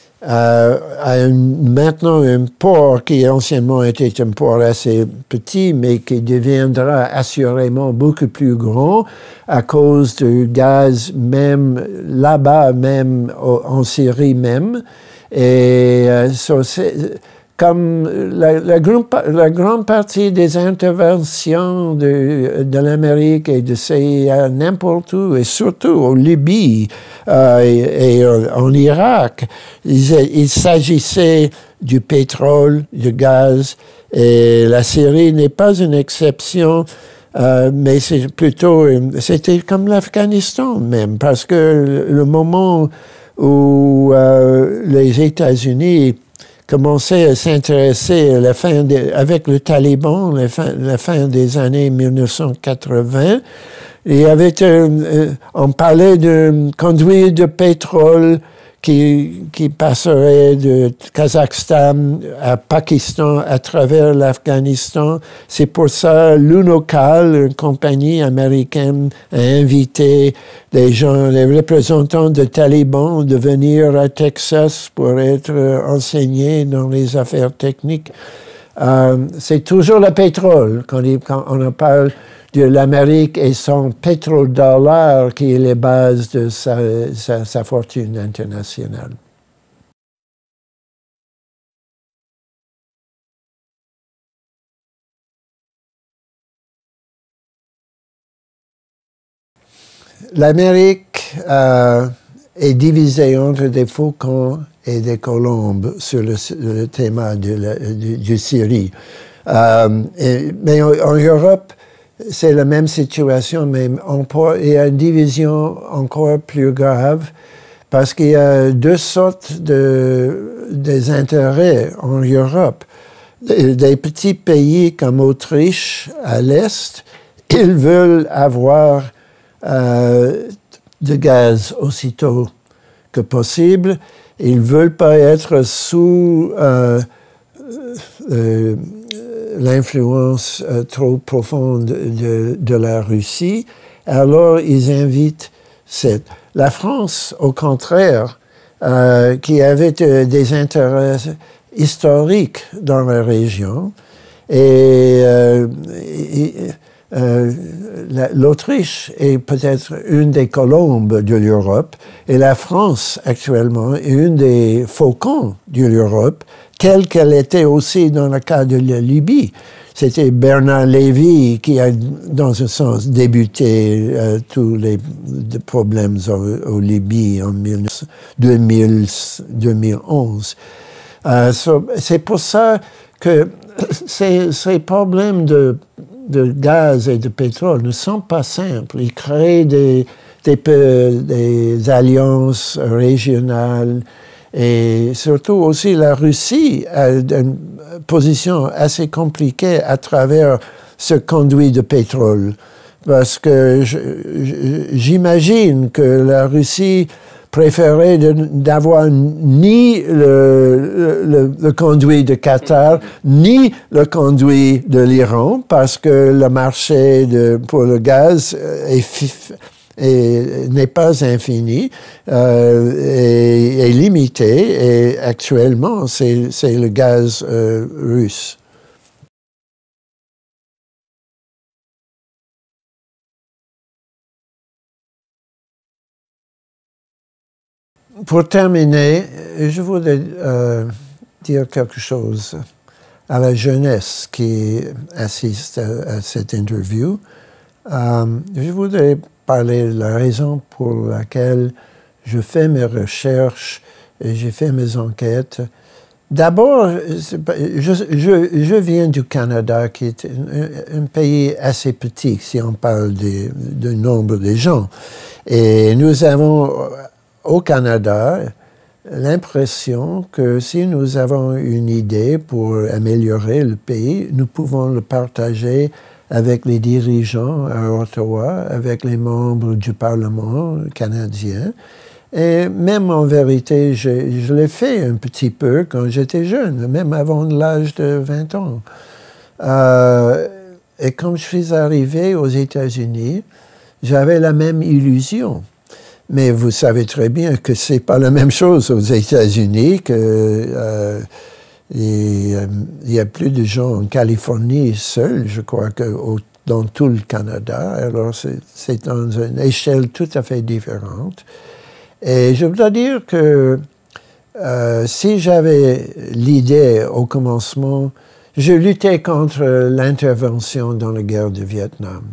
Speaker 1: maintenant un port qui anciennement était un port assez petit, mais qui deviendra assurément beaucoup plus grand à cause du gaz même là-bas, même en Syrie même. Et comme la grande partie des interventions de l'Amérique et de CIA n'importe où, et surtout en Libye et en Irak, il s'agissait du pétrole, du gaz, et la Syrie n'est pas une exception, mais c'était comme l'Afghanistan même, parce que le moment où les États-Unis commençaient à s'intéresser avec le Taliban, la fin des années 1980. On parlait de conduite de pétrole qui passerait de Kazakhstan à Pakistan à travers l'Afghanistan. C'est pour ça l'UNOCAL, une compagnie américaine, a invité les représentants de Taliban de venir à Texas pour être enseignés dans les affaires techniques. C'est toujours le pétrole quand on en parle de l'Amérique et son pétrodollar qui est la base de sa fortune internationale. L'Amérique est divisée entre des faucons et des colombes sur le thème du Syrie. Mais en Europe, c'est la même situation, mais il y a une division encore plus grave parce qu'il y a deux sortes des intérêts en Europe. Des petits pays comme Autriche à l'est, ils veulent avoir de gaz aussitôt que possible. Ils ne veulent pas être sous l'influence trop profonde de la Russie, alors ils invitent la France, au contraire, qui avait des intérêts historiques dans la région, et l'Autriche est peut-être une des colombes de l'Europe, et la France, actuellement, est une des faucons de l'Europe, telle qu'elle était aussi dans le cas de la Libye. C'était Bernard Lévy qui a, dans un sens, débuté tous les problèmes au Libye en 2011. C'est pour ça que ces problèmes de gaz et de pétrole ne sont pas simples. Ils créent des alliances régionales. Et surtout aussi la Russie a une position assez compliquée à travers ce conduit de pétrole. Parce que j'imagine que la Russie préférait d'avoir ni le conduit de Qatar, ni le conduit de l'Iran, parce que le marché pour le gaz n'est pas infini, est limité, et actuellement, c'est le gaz russe. Pour terminer, je voudrais dire quelque chose à la jeunesse qui assiste à cette interview. Je voudrais parler de la raison pour laquelle je fais mes recherches et j'ai fait mes enquêtes. D'abord, je viens du Canada, qui est un pays assez petit, si on parle du nombre de gens. Et nous avons, au Canada, l'impression que si nous avons une idée pour améliorer le pays, nous pouvons le partager avec les dirigeants à Ottawa, avec les membres du Parlement canadien. Et même en vérité, je l'ai fait un petit peu quand j'étais jeune, même avant l'âge de 20 ans. Et quand je suis arrivé aux États-Unis, j'avais la même illusion. Mais vous savez très bien que ce n'est pas la même chose aux États-Unis, qu'il y a plus de gens en Californie seuls, je crois, que dans tout le Canada. Alors, c'est dans une échelle tout à fait différente. Et je dois dire que si j'avais l'idée au commencement, je luttais contre l'intervention dans la guerre du Vietnam.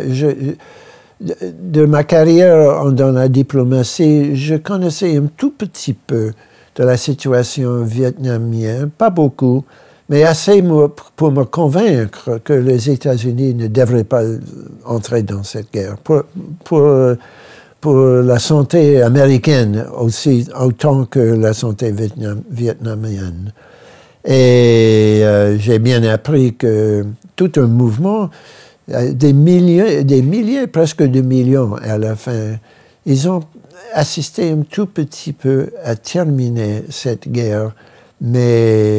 Speaker 1: De ma carrière dans la diplomatie, je connaissais un tout petit peu de la situation vietnamienne, pas beaucoup, mais assez pour me convaincre que les États-Unis ne devraient pas entrer dans cette guerre. Pour la santé américaine aussi, autant que la santé vietnamienne. Et j'ai bien appris que tout un mouvement, des milliers, presque de millions à la fin, ils ont assisté un tout petit peu à terminer cette guerre, mais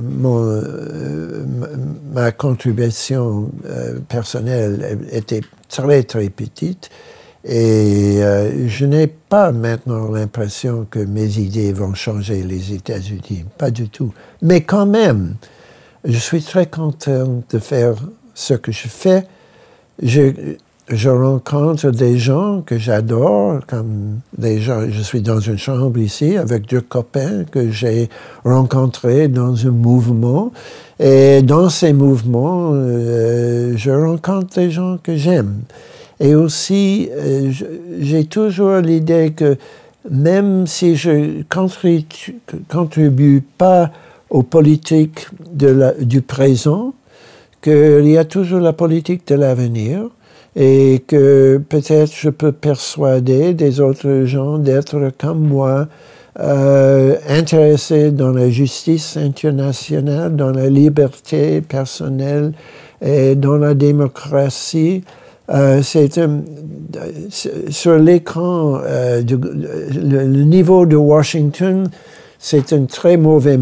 Speaker 1: ma contribution personnelle était très, très petite. Et je n'ai pas maintenant l'impression que mes idées vont changer les États-Unis, pas du tout. Mais quand même, je suis très content de faire ce que je fais. Je rencontre des gens que j'adore, comme des gens. Je suis dans une chambre ici avec 2 copains que j'ai rencontrés dans un mouvement. Et dans ces mouvements, je rencontre des gens que j'aime. Et aussi, j'ai toujours l'idée que même si je ne contribue pas aux politiques du présent, qu'il y a toujours la politique de l'avenir et que peut-être je peux persuader des autres gens d'être comme moi, intéressés dans la justice internationale, dans la liberté personnelle et dans la démocratie. Sur l'écran, le niveau de Washington, c'est un très mauvais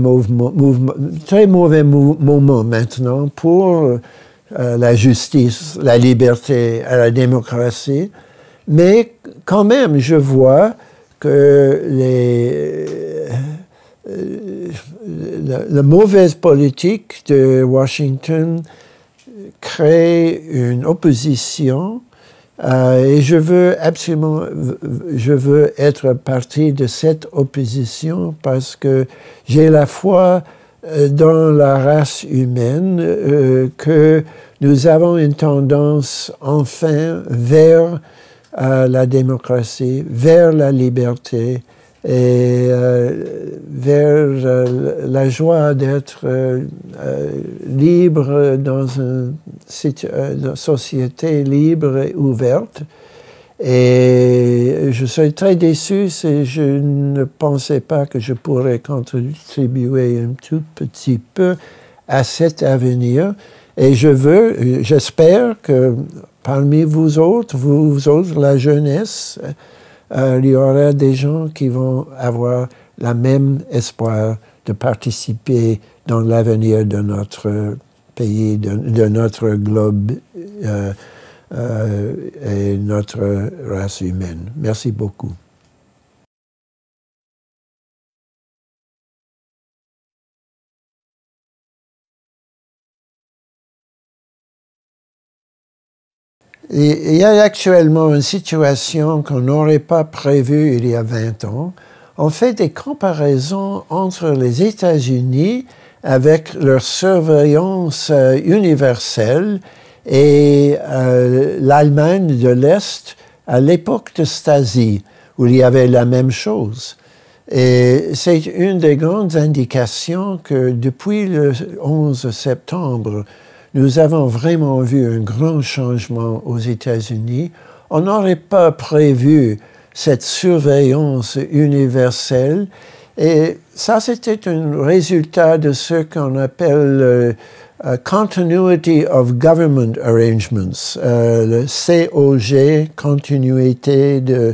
Speaker 1: moment maintenant pour la justice, la liberté et la démocratie. Mais quand même, je vois que la mauvaise politique de Washington crée une opposition et je veux être partie de cette opposition parce que j'ai la foi dans la race humaine que nous avons une tendance enfin vers la démocratie, vers la liberté et vers la joie d'être libre dans une société libre et ouverte. Et je suis très déçu si je ne pensais pas que je pourrais contribuer un tout petit peu à cet avenir. Et j'espère que parmi vous autres, la jeunesse, il y aura des gens qui vont avoir le même espoir de participer dans l'avenir de notre pays, de notre globe et notre race humaine. Merci beaucoup. Il y a actuellement une situation qu'on n'aurait pas prévue il y a 20 ans. On fait des comparaisons entre les États-Unis avec leur surveillance universelle et l'Allemagne de l'Est à l'époque de Stasi, où il y avait la même chose. Et c'est une des grandes indications que depuis le 11 septembre, nous avons vraiment vu un grand changement aux États-Unis. On n'aurait pas prévu cette surveillance universelle. Et ça, c'était un résultat de ce qu'on appelle Continuity of Government Arrangements, le COG, continuité de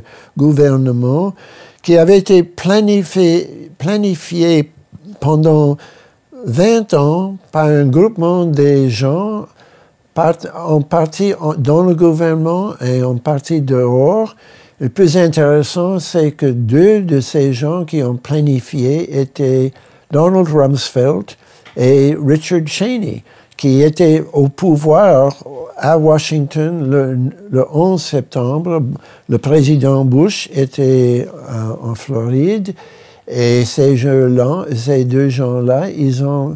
Speaker 1: gouvernement, qui avait été planifié pendant 20 ans, par un groupement des gens, en partie dans le gouvernement et en partie dehors. Le plus intéressant, c'est que deux de ces gens qui ont planifié étaient Donald Rumsfeld et Richard Cheney, qui étaient au pouvoir à Washington le 11 septembre. Le président Bush était en Floride et ces deux gens-là, ils ont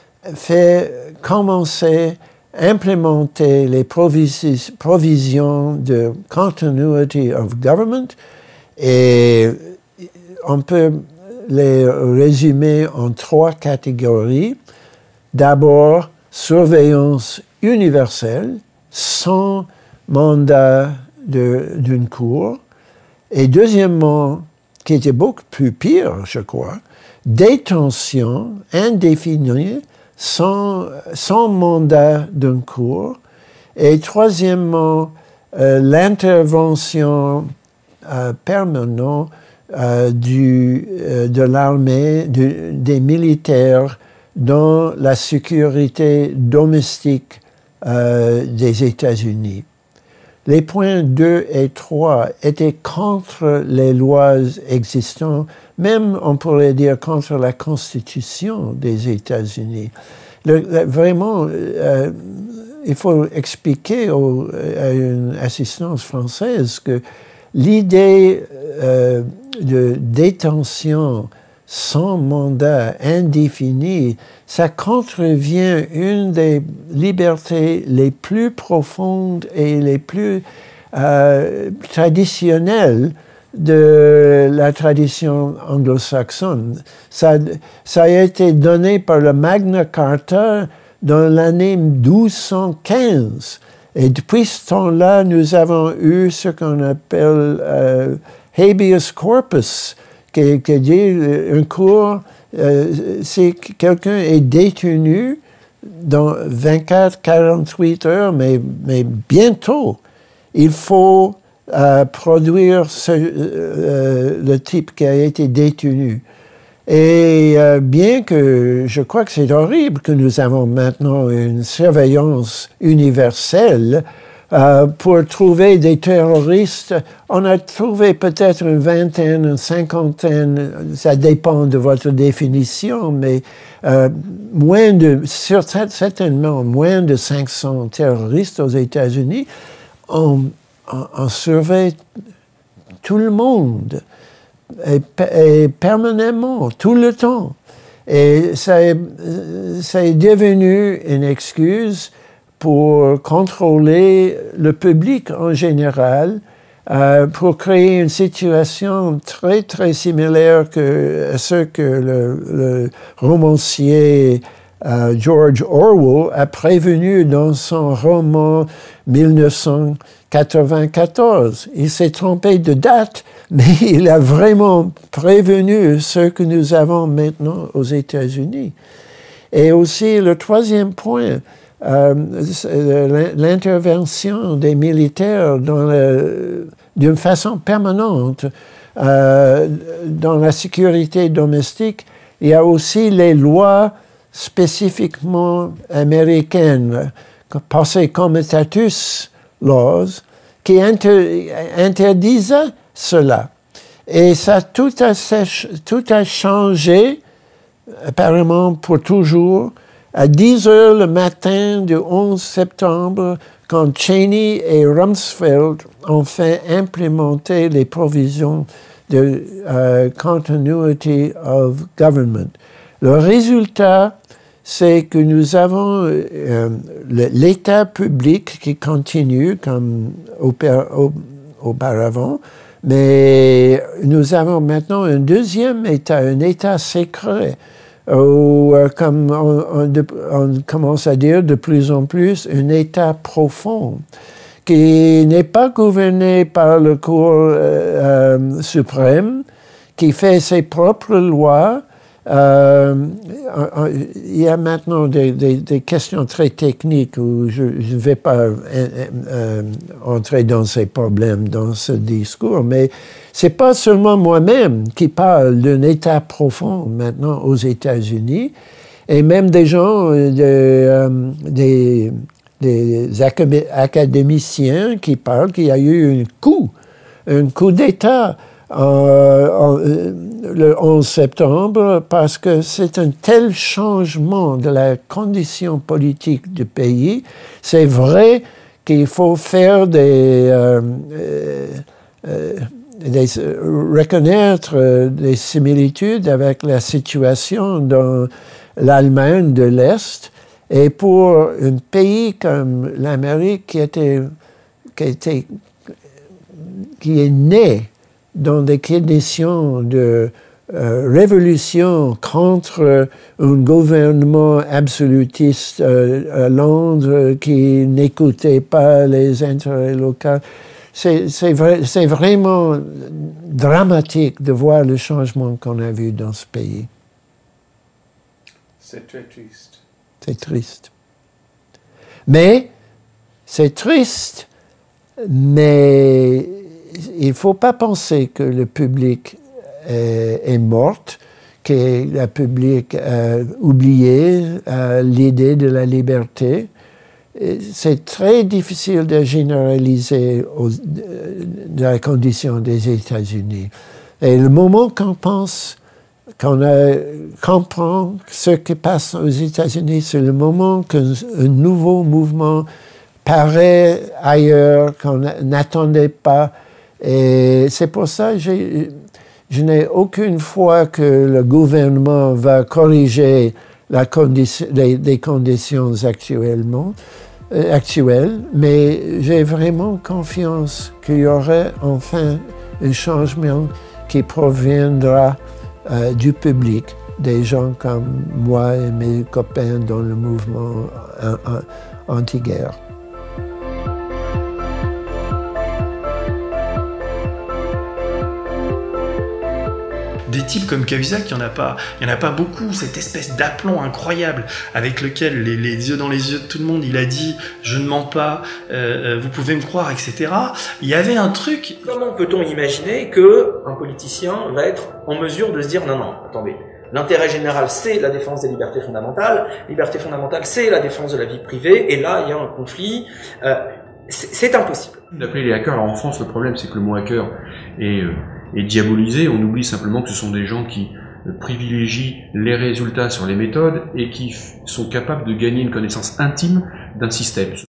Speaker 1: implémenter les provisions de continuity of government, et on peut les résumer en 3 catégories. D'abord, surveillance universelle, sans mandat d'une cour. Et deuxièmement, qui était beaucoup plus pire, je crois, détention indéfinie, sans mandat d'une cour. Et troisièmement, l'intervention permanente de l'armée, des militaires dans la sécurité domestique des États-Unis. Les points 2 et 3 étaient contre les lois existantes, même, on pourrait dire, contre la Constitution des États-Unis. Vraiment, il faut expliquer à une assistance française que l'idée de détention sans mandat indéfini, ça contrevient une des libertés les plus profondes et les plus traditionnelles de la tradition anglo-saxonne. Ça a été donné par le Magna Carta dans l'année 1215. Et depuis ce temps-là, nous avons eu ce qu'on appelle habeas corpus, qui dit un cours, si quelqu'un est détenu dans 24-48 heures, mais bientôt, il faut produire le type qui a été détenu. Et bien que je crois que c'est horrible que nous avons maintenant une surveillance universelle pour trouver des terroristes, on a trouvé peut-être une vingtaine, une cinquantaine, ça dépend de votre définition, mais certainement moins de 500 terroristes aux États-Unis. On surveille tout le monde, et permanemment, tout le temps. Et ça est devenu une excuse pour contrôler le public en général, pour créer une situation très, très similaire à ce que le romancier George Orwell a prévenu dans son roman 1994. Il s'est trompé de date, mais il a vraiment prévenu ce que nous avons maintenant aux États-Unis. Et aussi, le troisième point, l'intervention des militaires d'une façon permanente dans la sécurité domestique. Il y a aussi les lois spécifiquement américaines, passées comitatus laws, qui interdisaient cela. Et ça, tout a changé, apparemment pour toujours, à 10 heures le matin du 11 septembre, quand Cheney et Rumsfeld ont fait implémenter les provisions de continuity of government. Le résultat, c'est que nous avons l'État public qui continue comme auparavant, mais nous avons maintenant un deuxième État, un État secret, ou comme on commence à dire de plus en plus, un État profond, qui n'est pas gouverné par le Cour suprême, qui fait ses propres lois. Il y a maintenant des questions très techniques où je ne vais pas entrer dans ces problèmes dans ce discours, mais ce n'est pas seulement moi-même qui parle d'un État profond maintenant aux États-Unis. Et même des gens, des académiciens qui parlent qu'il y a eu un coup d'État le 11 septembre parce que c'est un tel changement de la condition politique du pays. C'est vrai qu'il faut faire reconnaître des similitudes avec la situation dans l'Allemagne de l'Est. Et pour un pays comme l'Amérique qui est né dans des conditions de révolution contre un gouvernement absolutiste à Londres qui n'écoutait pas les intérêts locaux. C'est vraiment dramatique de voir le changement qu'on a vu dans ce pays.
Speaker 2: C'est très triste.
Speaker 1: C'est triste. Mais, c'est triste, mais il ne faut pas penser que le public est mort, que le public a oublié l'idée de la liberté. C'est très difficile de généraliser la condition des États-Unis. Et le moment qu'on pense, qu'on comprend ce qui passe aux États-Unis, c'est le moment qu'un nouveau mouvement paraît ailleurs, qu'on n'attendait pas. Et c'est pour ça que je n'ai aucune foi que le gouvernement va corriger les conditions actuelles, mais j'ai vraiment confiance qu'il y aura enfin un changement qui proviendra du public, des gens comme moi et mes copains dans le mouvement anti-guerre.
Speaker 3: Des types comme Cahuzac, il n'y en a pas beaucoup, cette espèce d'aplomb incroyable avec lequel, les yeux dans les yeux de tout le monde, il a dit « je ne mens pas, vous pouvez me croire », etc. Il y avait un truc...
Speaker 4: Comment peut-on imaginer qu'un politicien va être en mesure de se dire « non, non, attendez, l'intérêt général, c'est la défense des libertés fondamentales, c'est la défense de la vie privée, et là, il y a un conflit, c'est impossible. »
Speaker 5: D'appeler les hackers, alors en France, le problème, c'est que le mot hacker est diabolisé. On oublie simplement que ce sont des gens qui privilégient les résultats sur les méthodes et qui sont capables de gagner une connaissance intime d'un système.